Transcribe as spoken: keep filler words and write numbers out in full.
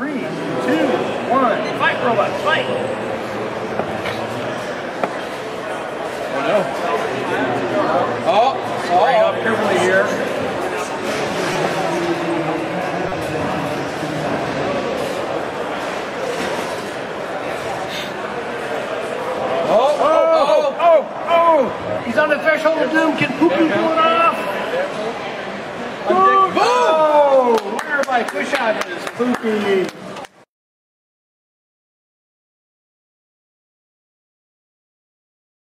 Three, two, one. Fight, robot, fight! Oh no. Oh! Right up carefully here. Oh! Oh! Oh! Oh! Oh! He's on the threshold of doom. Can Pooky pull it off? Boom! Oh! Winner by push out is Pooky.